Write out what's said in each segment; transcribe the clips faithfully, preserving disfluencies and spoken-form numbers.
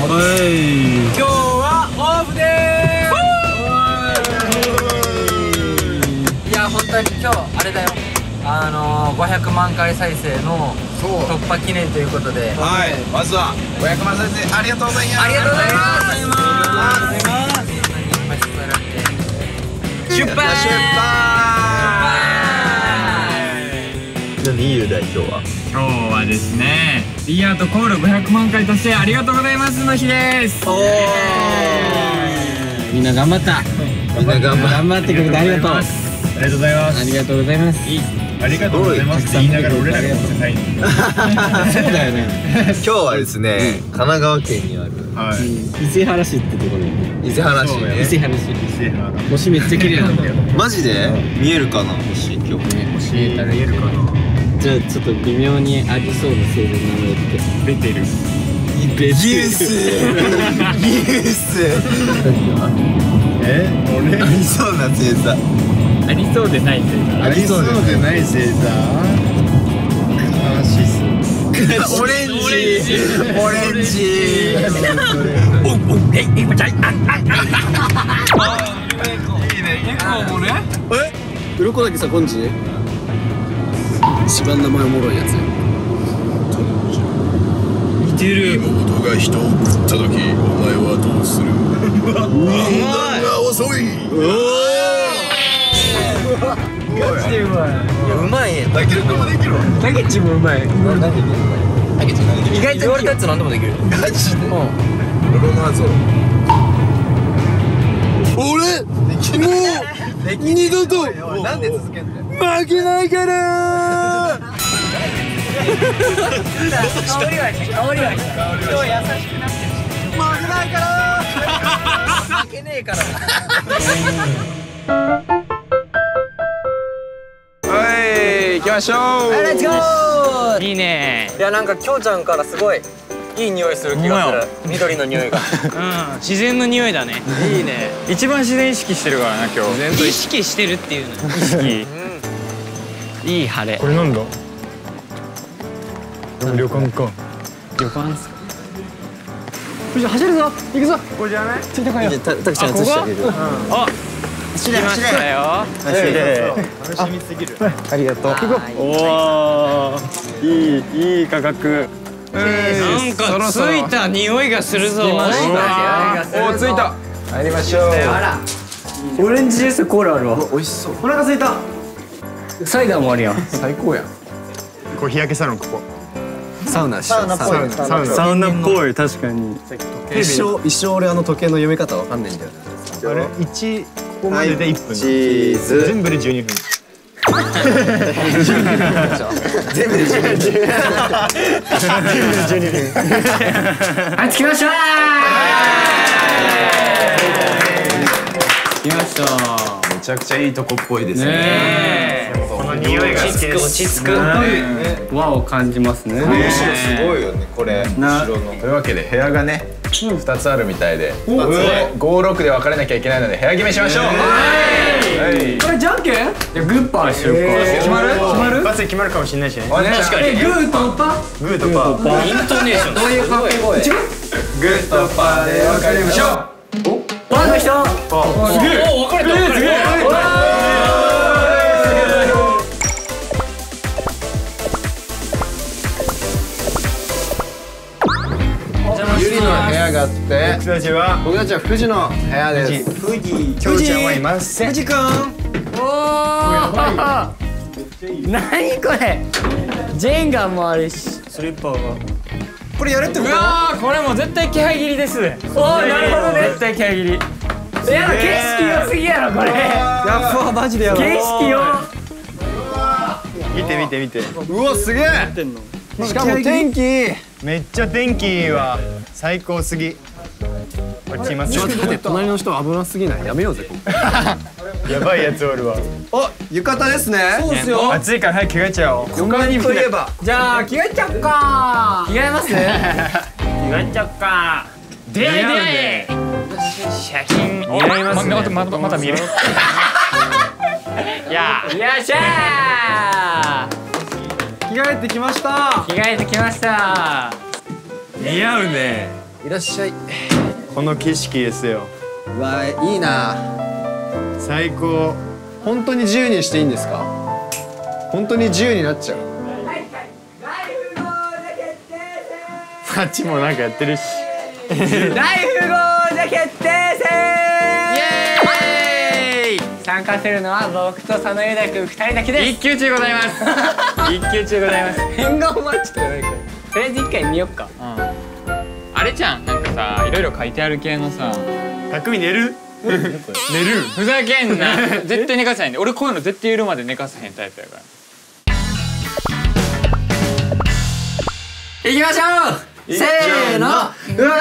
今日はオフでーす。いや本当に今日あれだよ、あのー、ごひゃくまんかい再生の突破記念ということで、 はい、まずはごひゃくまん再生ありがとうございます。 ありがとうございます。出発出発。 何言うだい今日は。 今日はですね、リアートコールごひゃくまんかい達成ありがとうございますの日です。 みんな頑張った。 みんな頑張頑張ってくれてありがとう。 ありがとうございます。 ありがとうございます。 ありがとうございますって言いながら俺らが載せたいの。 そうだよね。 今日はですね、神奈川県にある伊勢原市ってところに。 伊勢原市ね。 伊勢原市。 伊勢原。 星めっちゃ綺麗なんだよ。 マジで見えるかな星今日。 星見えたら言えるかな。 じゃあちょっと微妙にありそうな星座の名前ってベテル。 ユースユースえ、俺ありそうな星座。 ありそうでない星座。 ありそうでない星座。悲しそう。 オレンジオレンジ。 おおえいこちゃんあああ。いいね。結構もね。 え鱗だけさ、こんち一番名前おもろいやつ。 似てる。 妹が人を食った時お前はどうする。判断が遅い。 ガチでうまい。 うまい。 だけどもできるわ。 タケチもうまい。 意外と言われたやつ何でもできる。 ガチで。ロロナーゾ。俺もう二度となんで続けんだよ。負けないから。 香りはいい、香りはいい。今日優しくなってる。負けないから。負けねえから。 はい、行きましょう。 レッツゴー。 いいね。 いやなんかきょうちゃんからすごいいい匂いする気がする。緑の匂いが。 うん、自然の匂いだね。 いいね。 一番自然意識してるからな今日。 意識してるっていうの。 意識。 いい晴れ。 これなんだ。旅館か。 旅館っすか。じゃ走るぞ。行くぞ。 ここじゃない？ ついてこいよ。たたくちゃん映してあげる。 あ、 走れ走れよ。 走れ。楽しみすぎる。 ありがとう。 おお、いいいい価格。なんかついた匂いがするぞ。 お、 ついた。 入りましょう。 あら。オレンジジュースコーラあるわ。美味しそう。お腹空いた。サイダーもあるやん。 最高やん。 こう日焼けサロンここ。 サウナしよう。 サウナっぽい。 サウナっぽい確かに。 一生一生俺あの時計の読み方わかんないんだよね。 あれ一ここまでで一分。 チーズ。 全部で十二分。 全部で十二分。 十二分。 はい、着きました。来ました。 めちゃくちゃいいとこっぽいですね。 ねえ。 この匂いが好きです。 落ち着く。和を感じますね。 すごいよねこれ。後ろの。というわけで部屋がね二つあるみたいで、五六で分かれなきゃいけないので部屋決めしましょう。はい。 これじゃんけん？いやグッパーしようか。決まる？決まる？ 一発で決まるかもしれないしね。 確かに。 グーとパー？ グーとパー。 イントネーション。どういう掛け声？ グーとパーで分かりましょう。 パーの人。すげえ。お、分かれた。すげえ。 ゆりの部屋があって僕たちは僕たちは富士の部屋です。 富士。きょうちゃんはいません。 富士くん。おお。何これ。ジェンガもあるし。 スリッパが。 これやるってこと？ うわー、これもう絶対気配切りです。おー、なるほどね。絶対気配切り。 いや景色良すぎやろこれ。 やっぱマジでやばい。 景色よ。 見て見て見て。 うわすげえ。しかも天気めっちゃ天気は最高すぎ。こっちいます。 ちょっと待って隣の人危なすぎない。やめようぜここ。 やばいやつおるわ。 お浴衣ですね。 そうですよ。 暑いから早く着替えちゃおう。 浴衣といえばじゃあ着替えちゃおうか。着替えます？ 着替えちゃおうか。でで写真似合いますね。まままた見える。やよっしゃー。 着替えてきました。 着替えてきました。 似合うね。 いらっしゃい。 この景色ですよ。 うわ、いいな。 最高。本当に自由にしていいんですか？本当に自由になっちゃう。あっちもなんかやってるし。 大富豪者決定戦。イエーイ。参加するのは僕と佐野雄大君二人だけです。一級中ございます。一級中ございます。 変顔マッチとかないか。 とりあえず一回見よっか。あれじゃん、なんかさ、いろいろ書いてある系のさ。 匠寝る？寝る？ ふざけんな。絶対寝かさへんで。俺こういうの絶対夜まで寝かさへんタイプやから。 行きましょう。せーの。うわ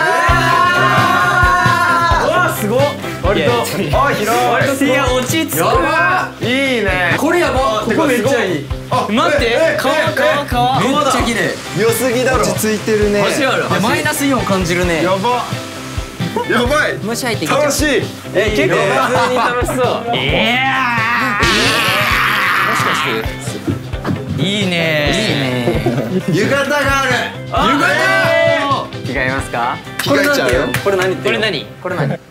ーすごっ。割とあ広い。 割といや落ち着く。 やばいいね。 これやば。ここめっちゃいい。 待って川川川めっちゃ綺麗。 良すぎだろ。落ち着いてるね。 マイナスイオン感じるね。 やば。やばい。 虫入ってきちゃう。 楽しい。 え結構普通に楽しそう。いやもしかしていいね。いいね。 浴衣がある。 浴衣。 着替えますか？ 着替えちゃうよ。 これ何？ これ何？ これ何？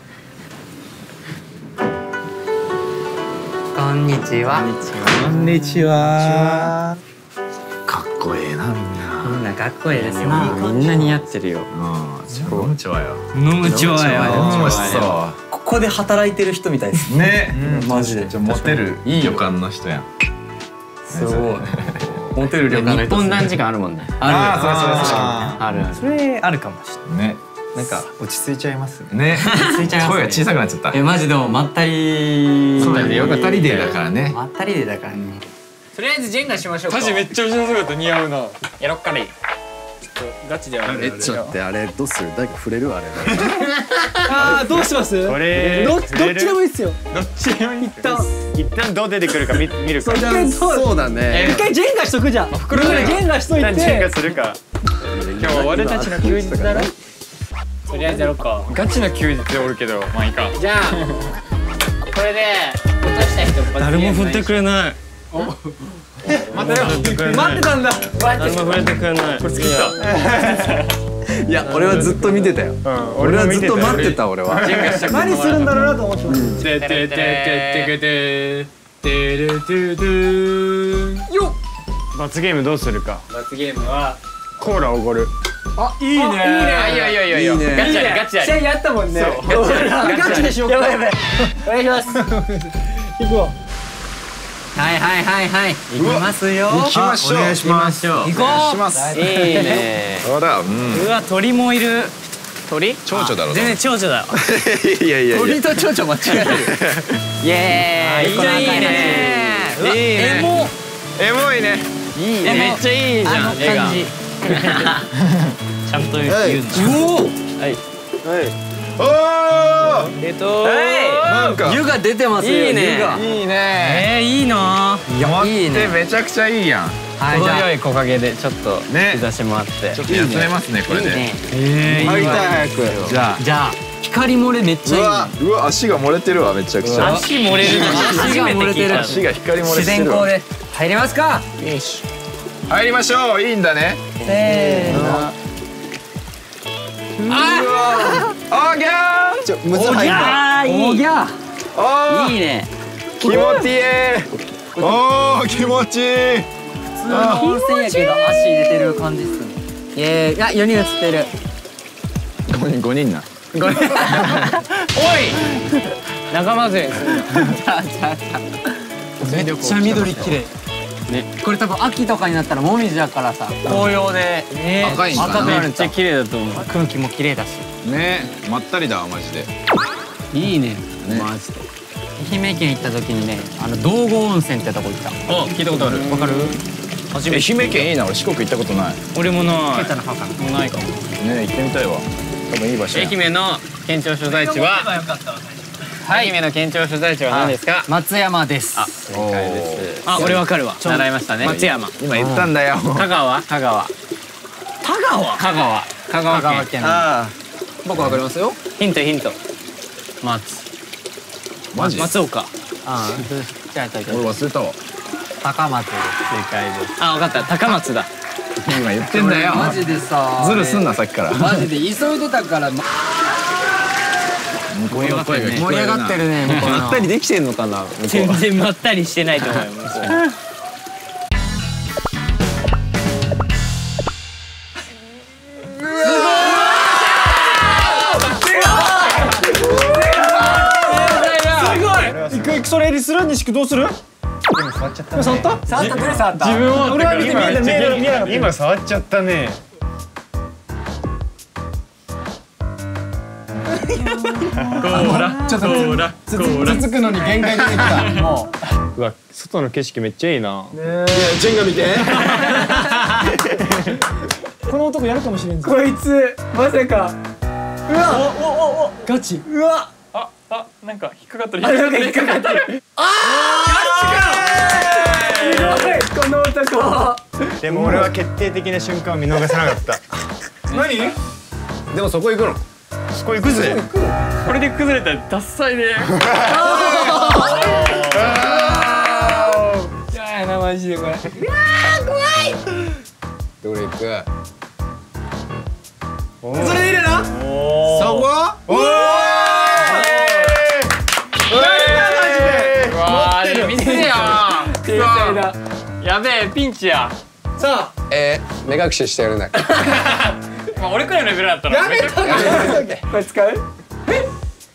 こんにちは。 こんにちは。かっこええなみんな。 みんなかっこいいですよ。みんな似合ってるよ。 うん。飲むちはよ。 飲むちはよ。 飲むしさ。 ここで働いてる人みたいですね。 マジで。 じゃモテるいい旅館の人やん。 すごい。モテる旅館の人。 日本男時間あるもんね。 ああ、 ある。それあるかもしれない。 ね。 なんか落ち着いちゃいますね。 ね。 ついちゃいますね。 声が小さくなっちゃった。 えマジでもまったり。 そうだね。よかったりでだからね。 まったりでだからね。 とりあえずジェンガしましょうか。 タジめっちゃ後ろ姿似合うな。やろっかね。ちょっとガチでやる。 えちょっと待ってあれどうする？誰か触れるあれ。 ああどうします？ これどどっちでもいいっすよ。 どっちでもいい。一旦一旦どう出てくるか見見るか。 そうだね。 一回ジェンガしとくじゃん。袋でジェンガしといて。 ジェンガするか。 今日は俺たちの休日だろ。とりあえずやろうか。ガチの休日おるけどまあいいか。じゃあこれで落とした人誰も振ってくれない。待ってよ。待ってたんだ。誰も触れてくれない。これ好きだ。 いや俺はずっと見てたよ。俺はずっと待ってた俺は。 何するんだろうなと思ってました。 ててててててててててよっ。 罰ゲームどうするか。 罰ゲームはコーラおごる。 あいいね。いいね。 いやいやいやいや。ガチやガチや。 試合やったもんね。ガチでしようか。やばいやばい。お願いします。行こう。 はいはいはいはい。行きますよ。 行きましょう。お願いします。 行こう。 お願いします。 いいね。 ほら、うん。 うわ鳥もいる。鳥？ 蝶々だろ。 全然蝶々だ。 いやいやいや。 鳥と蝶々間違える。 イエーイ。いいねいいね。いいね。エモ。 エモいね。 いいね。めっちゃいいじゃん。絵が。ちゃんと言うの。はい。はい。 おお。 えっと。 なんか湯が出てますよ。 いいね。 いいね。 えいいな。 いいね。めちゃくちゃいいやん。 はい。程よい木陰でちょっとね。 日差しもあって。 ちょっと休めますねこれで。 ええ。 入りたい早く。 じゃあ。 じゃあ光漏れめっちゃいい。 うわうわ足が漏れてるわめちゃくちゃ。 足漏れる。 足が漏れてる。 足が光漏れてる。 自然光で入りますか。 よし。入りましょう。いいんだね。 せーの。 ああ。おぎゃー。 ちょむず入った。 あいい。いいいね。 気持ちいい。おお気持ちいい。 温泉やけど足入れてる感じっすね。イエーイ。あよにん映ってる。 五人五人な。 おい。仲間ずれするな。 めっちゃ緑綺麗。ね、これ多分秋とかになったらもみじだからさ紅葉で赤いんかな。 赤くなる。 めっちゃ綺麗だと思う。 空気も綺麗だしねまったりだわマジで。 いいねマジで。愛媛県行った時にねあの道後温泉ってとこ行った。 あ聞いたことある。わかる？初めて。 愛媛県いいな。俺四国行ったことない。 俺もない。 ケタの墓のもうないかも。 ね行ってみたいわ。多分いい場所や。 愛媛の県庁所在地は。愛媛の県庁所在地は何ですか？ 松山です。 あ正解です。あ俺わかるわ。習いましたね。松山。 今言ったんだよ。 香川香川。香川香川香川県。 あ僕わかりますよ。 ヒントヒント。松。 マジ？ 松岡。 ああじゃあじゃあ俺忘れたわ。 高松。 正解です。あわかった高松だ。 今言ってんだよ。 マジでさズルすんなさっきから。 マジで急いでたから盛り上がってるね。 盛り上がってるね。 まったりできてんのかな。 全然まったりしてないと思うよ。 それにする西君どうする？ 今触っちゃったね。 触った？ 触ったどれ触った？ 自分を俺は見て見えた見えた見えなかった。 今触っちゃったね。 こらちょっとこらつつくのに限界出てきた。もう。うわ外の景色めっちゃいいな。ねえ。ジェンガ見て。この男やるかもしれんぞ。 こいつまさか。うわおおおおガチ。 うわ。 ああなんか引っかかってる。 あなんか引っかかってる。ああ。すごいこの男。 でも俺は決定的な瞬間を見逃せなかった。何？でもそこ行くの？そこ行くぜ。 これで崩れたらダッサいね。 ややなマジでこれ。うわー怖い。 どれ行く？ それでいいの？ そこ？おお。 わー見てよ。 天才だ。 やべえピンチや。 さあ。 えー、目隠ししてやるな。 まあ俺くらいのレベルだったら。 やめとけ。これ使う？え？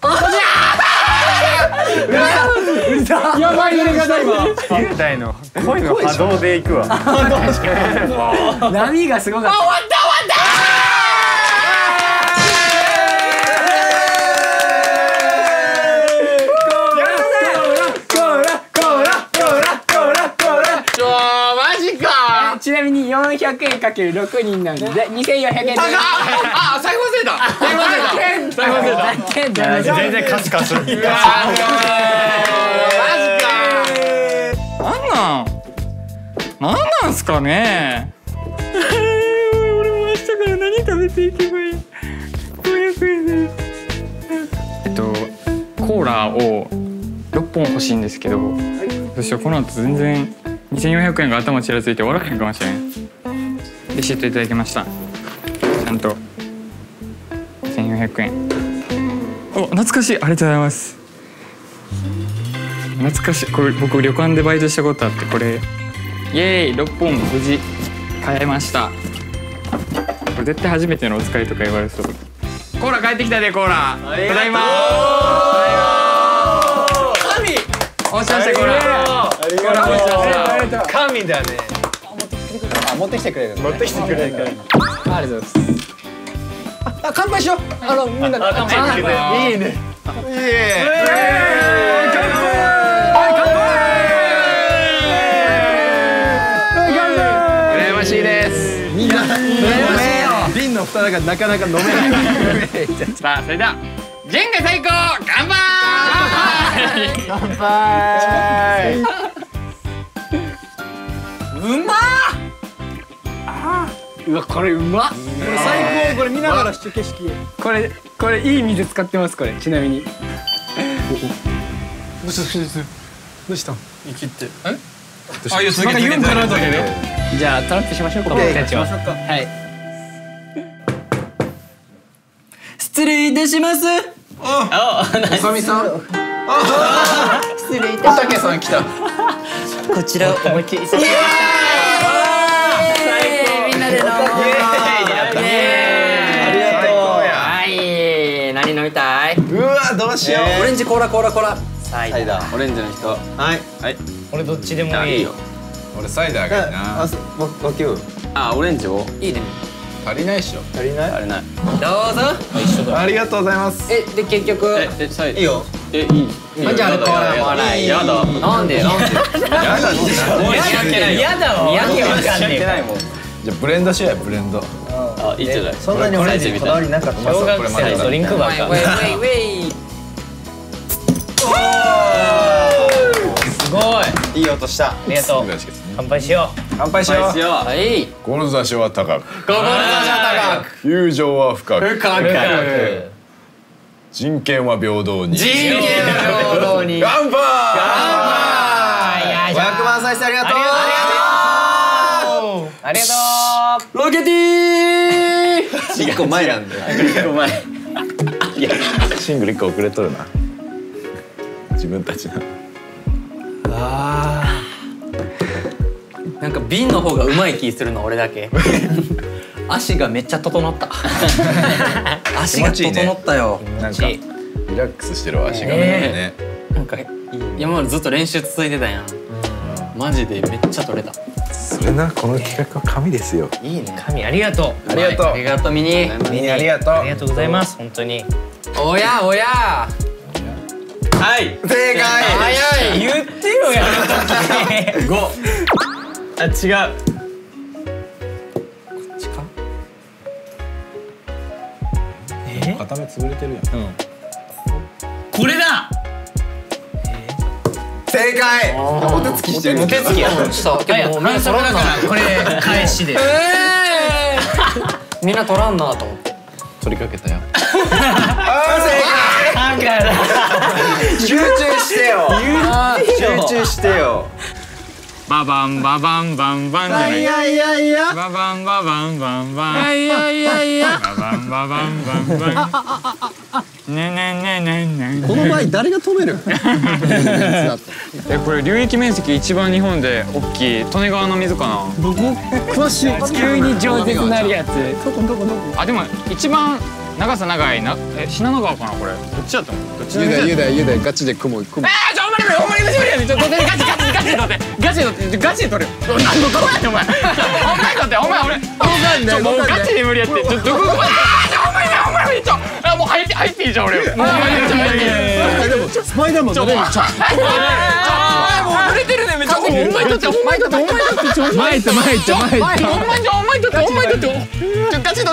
あやばい俺がだ今。 現代の声の波動でいくわ。 波がすごかった。終わった終わった。ちなみによんひゃくえんかけるろくにんなんでにせんよんひゃくえん。高っ。 あ財布忘れた。財布忘れた。財布忘れた。 全然カスカス。マジか。 なんなんなんなんすかね。俺も明日から何食べていけばいい。ごひゃくえんです。えっとコーラをろっぽん欲しいんですけど、そしてこの後全然にせんよんひゃくえんが頭ちらついて終わらへんかもしれん。レシートいただきました。ちゃんとにせんよんひゃくえん。お懐かしい。ありがとうございます。懐かしい。これ僕旅館でバイトしたことあって、これイエーイろっぽん無事買えました。これ絶対初めてのお使いとか言われそう。コーラ帰ってきたで。コーラただいま神おっしゃしたコーラコーラおっしゃした神だね。持ってきてくれる。持ってきてくれる。 ありがとうございます。あ乾杯しよう。あのみんなで乾杯。いいね。 いいね。 羨ましいです。 みんな羨ましいよ。瓶の蓋がなかなか飲めない。 さあそれではジェンガ最高乾杯。 乾杯。うまっ。うわこれうまっ。これ最高。これ見ながらして景色。これこれいい水使ってます。これちなみに。どうしたどうした。 生きって。 え？ あいやなんか言うんかなと思って。 じゃあトラップしましょうか。僕たちは。はい。失礼いたします。 あ、おさみさん。 失礼いたします。 おたけさん来た。 こちらをお持ちいたしました。みんなで飲もう。 ありがとう。 はい、何飲みたい？ うわ、どうしよう。オレンジコーラコーラコーラ。 サイダー。オレンジの人。はいはい。 俺どっちでもいいよ。 俺サイダーがいいな。 あ、わきゅう。 あ、オレンジを。いいね。 足りないっしょ。 足りない？ 足りない。 どうぞ。 一緒だ。ありがとうございます。 え、で結局。 え、サイダー。いいよ。 え、いい。 じゃあコーラもらい。やだ。なんで？なんで？ やだって。 やだわ。やけわかんねえ。 じゃあブレンドしようよブレンド。 あ、いいじゃない。 そんなにオレンジにこだわりなかった。 小学生のドリンクバーか。 ウェイウェイウェイ。すごい。 いい音した。 ありがとう。乾杯しよう。 乾杯しよう。 はい。 志は高く。 志は高く。 友情は深く。 深く。 人権は平等に。 人権は平等に。 乾杯。乾杯。ごひゃくまん再生ありがとう。 ありがとう。ありがとう。 ロケティー。 一個前なんだよ。 一個前。 いやシングル一個遅れとるな。自分たちの。 あー。なんか瓶の方がうまい気するの俺だけ。足がめっちゃ整った。足が整ったよ。 なんかリラックスしてる足がね。 なんか今までずっと練習続いてたやん。マジでめっちゃ取れた。 それな、この企画は神ですよ。 いいね。 神ありがとう。 ありがとう。 ありがとうミニ。 ミニありがとう。 ありがとうございます。本当に。 おやおや。はい。 正解。 早い。 言ってよやるとき。 五。 あ、違う。 片目潰れてるやん。 これだ。 正解。お手つきしてる。 お手つきや。そう。けどもうみんな取らんな。 これ返しで。 みんな取らんなと思って。 取りかけたよ。 なんか集中してよ。集中してよ。 ババンババンバンバンじゃない。 いやいやいや。 ババンババンバンバン。 いやいやいや。 ババンババンバンバン。ねねねねね。 この場合誰が止める？ え、これ流域面積一番日本で大きい利根川の水かな。 どこ？詳しい。 急に饒舌なるやつ。 どこどこどこ？ あ、でも一番長さ長いな、え、信濃川かなこれ。どっちだと思う？どっちのゆ水だ。 だゆだゆだガチで雲雲。 ああ、ちょ、ほんまに無理、ほんまに無理やねん。ちょ、ガチガチガチガチで取って、ガチで取って、ガチで取る。何のどこやねんお前。ほんまに取って、お前俺。ちょ、もうガチで無理やって。ちょ、どここまで。ああ、ほんまにね、ほんまに無理。ちょ、あ、もう入って入っていいじゃん俺。もう入っていいじゃん。 でもスパイダーマンのね。 ちょ、もう濡れてるねめっちゃ。ほんまに取って、ほんまに取って、ほんまに取って。 前行った前行った前行った。 ほんまにほんまに取って、ほんまに取って。ちょ、ガチ取って。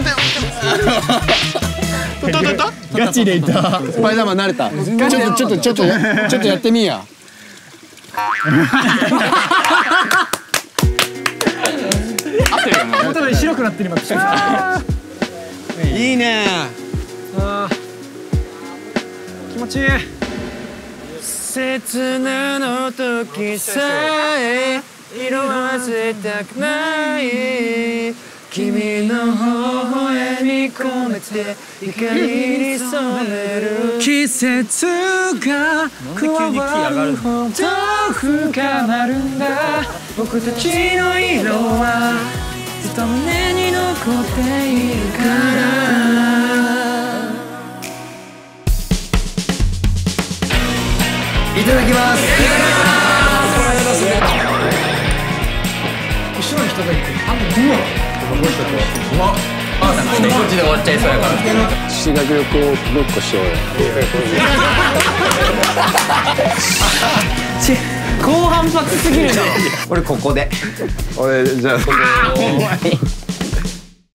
取った取った。 ガチでいった。 スパイダーマン慣れた。ちょっとちょっとちょっとちょっとやってみや。 合ってるよもう。 頭白くなってる今。 いいね。 あー気持ちいい。切なの時さえ色あせたくない君の微笑み込めて光に染める季節が加わるほど深まるんだ僕たちの色はずっと胸に残っているからいただきます。 後ろの人がいてあんうまっ。うまっ。 あ、一口で終わっちゃいそうやから。 修学旅行ごっこしようよ。 高反発すぎるな。 俺ここで。俺じゃあ。